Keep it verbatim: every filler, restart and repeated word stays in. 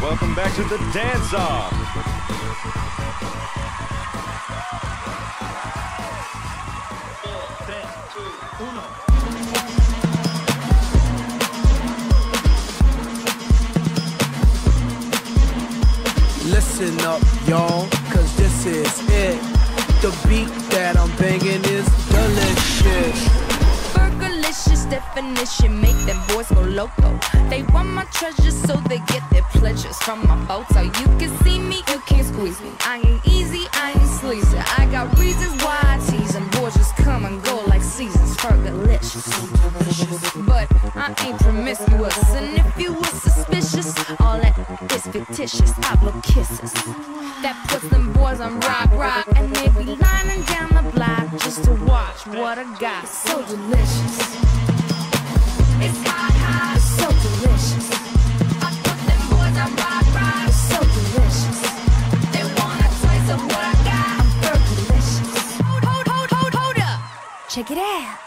welcome back to the dance-off. Listen up, y'all, cause this is it. The beat that I'm banging is delicious. Burgerlicious definition, make them boys go loco. They want my treasures so they get their pleasures from my photo. You can see me, you can't squeeze me. I ain't easy, I ain't sleazy. I got reasons why I tease them. Boys just come and go like seasons. Burgerlicious, but I ain't promiscuous. And if you were suspicious, all that is fictitious. I blow kisses that puts them boys on rock, rock, and they be lining down the block just to watch what I got. It's so delicious. It's hot, hot. It's so delicious. I put them boys on rock, rock. It's so delicious. They want a taste of what I got. I'm Burgerlicious. Hold, hold, hold, hold, hold up. Check it out.